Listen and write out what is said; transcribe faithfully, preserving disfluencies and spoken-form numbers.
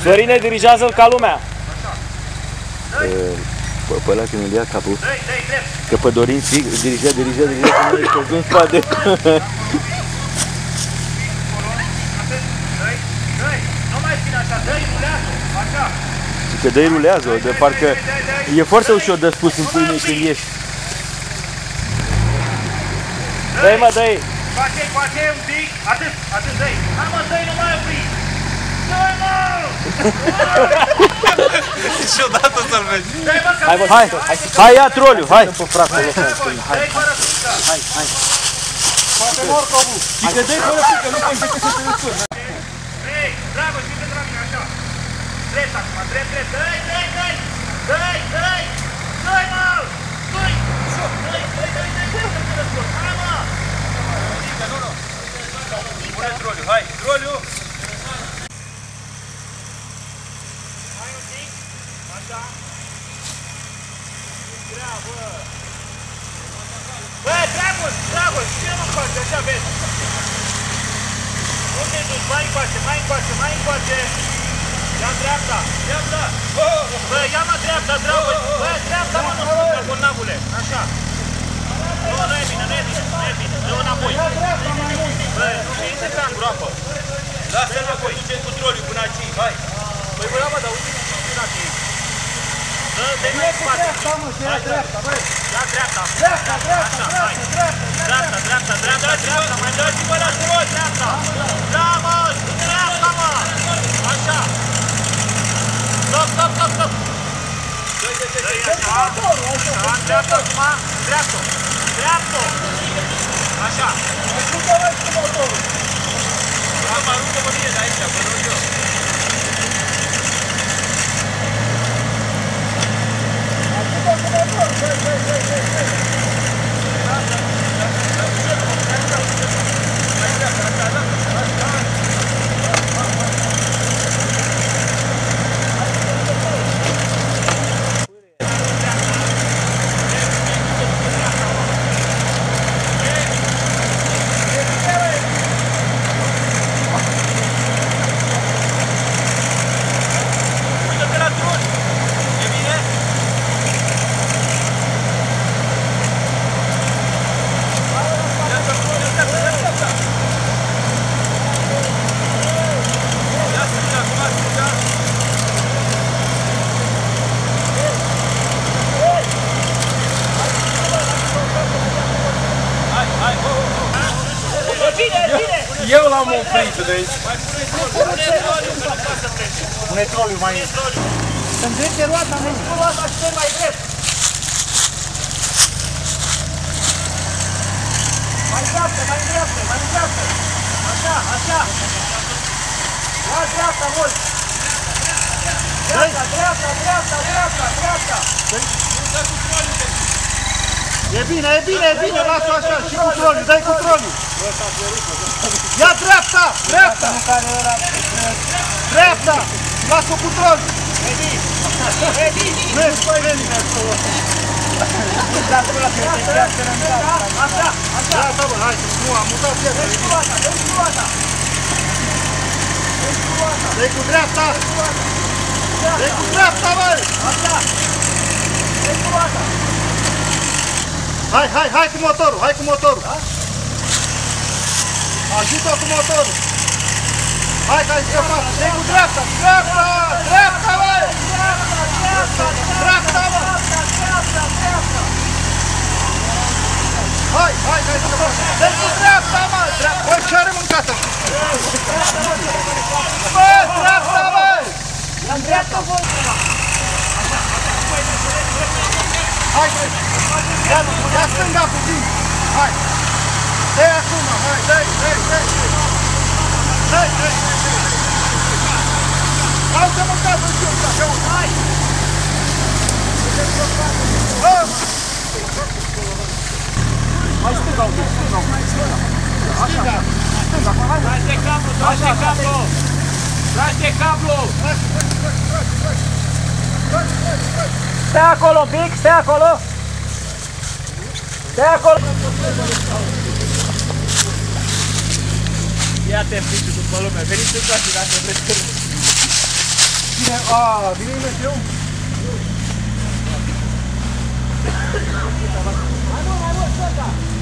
Sorine, dirigează-l ca lumea. Pe ăla când îl ia capul, că pe Dorin zic, dirigea, dirigea, dirigea, până ești în spate. Nu mai ține așa, dă-i rulează, așa. Că dă-i rulează, de parcă e foarte ușor de spus în pâine când ieși. Dă-i mă, dă-i! Coace-i, coace-i un pic, atât, atât, dă-i. Hai mă, dă-i, nu mai opri! Dă-i mă! Și odată să-l vezi. Dă-i mă, că Hai, bă, Hai, hai, ia troliu, hai! dă-i fără frică. Hai, hai. Poate mor cobul. Și că dă-i fără frică, nu mai începe să te răspund. Ei, Dragoș, uite de la mine, așa. Drept acum, drept, drept, dă-i, dă-i, dă-i! Dă-i, dă-i! Dă-i, mă! Dă-i! Dă-i, dă-i, dă-i, dă-i, dă-i, să te răspund. Hai, mă! Pune troliu, hai, troliu. Hai un pic, așa. Treabă! Bă, Dragoș, Dragoș, ce mă face? Așa vezi? Unde duci? Mai încoace, mai încoace, mai încoace! Ia dreapta, dreapta! Bă, ia-mă dreapta, Dragoș! Bă, dreapta, mă, nu stânga, bolnavule! Așa! Nu, nu e bine, nu e bine, nu e bine, dă-o înapoi! Bă, nu mi intre ca în groapă! Lasă înapoi, duce cu troliu până aici, hai! Păi bă, mă, dar uite ce e dacă e! Dă, dă-i mai în spate! Hai, dreapta, băi! Ia dreapta! Dreapta, dreapta, dreapta, Dreapta, dreapta, dreapta, dreapta, mai dați-vă la trol, dreapta! Da, mă, dreapta, mă! Așa! Stop, stop, stop, stop! Dă-i așa! Așa, dreapta, acum, dreapta! Dreapta! Așa! Da, mă aruncă-mă mie de aici, vă rog eu! Uită-te la tron! E bine? Eu l-am oprit de aici. Pune troliu mai aici. Să-mi trece roata, mi-ai spus roata și te mai drept. Mai dreaptă, mai dreaptă, mai dreaptă. Așa, așa. La dreapta, voi. Dreapta, dreapta, dreapta, dreapta, dreapta. E bine, e bine, e bine, lasă așa și cu troliu, dai cu troliu. Ia dreapta, dreapta. Dreapta, lasă-o cu troliu. Vedi, vedi. Vezi, vezi. Așa, așa. Dreapta, bă, hai, nu, am mutat ieri. Dă-i cu roata, dă-i cu roata. Dă-i cu roata. Dai cu dreapta. Dai cu dreapta, băi. Așa. Dă-i cu roata. Hai, hai, hai cu motorul, hai cu motorul. Ajută cu motorul. Hai, că ai scăpat. Dai cu dreapta, dreapta, dreapta, băi. Dreapta, bă. Hai, hai, că ai scăpat. Dai cu dreapta, mă. Băi, ce are mâncată? Bă, dreapta, băi. În dreapta, voi. Hai, băi. Ia, ia stânga puțin. Hai. Dă-i acum, hai, dă-i, dă-i, dă-i. Dă-i, dă-i, dă-i. Hai să mâncați în știu, așa, hai. Bă! Mai stânga un pic, stânga un pic, stânga. Așa, stânga, hai. Tragi de cablu, tragi de cablu. Tragi de cablu. Stai acolo un pic, stai acolo! Stai acolo! Ia-te în piciul după lume, veniți în toate dacă vreți. Ah, vine e meteu. Mai mult, mai mult, stânga!